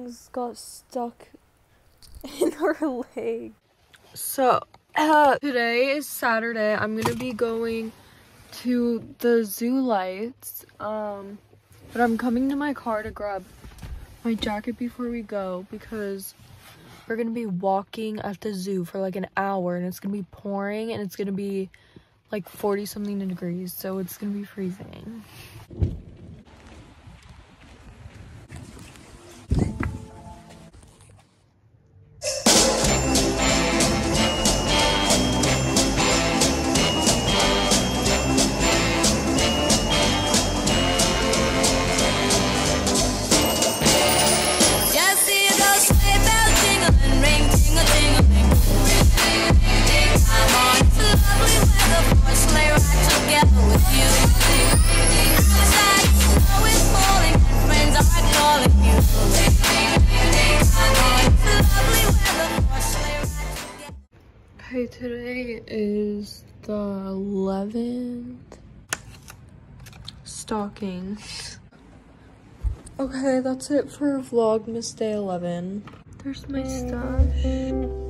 things got stuck in her leg. So, today is Saturday. I'm gonna be going to the zoo lights. But I'm coming to my car to grab my jacket before we go because we're gonna be walking at the zoo for like an hour and it's gonna be pouring and it's gonna be like 40 something degrees, so it's gonna be freezing. Okay, today is the 11th. Stockings. Okay, that's it for Vlogmas Day 11. There's my stash.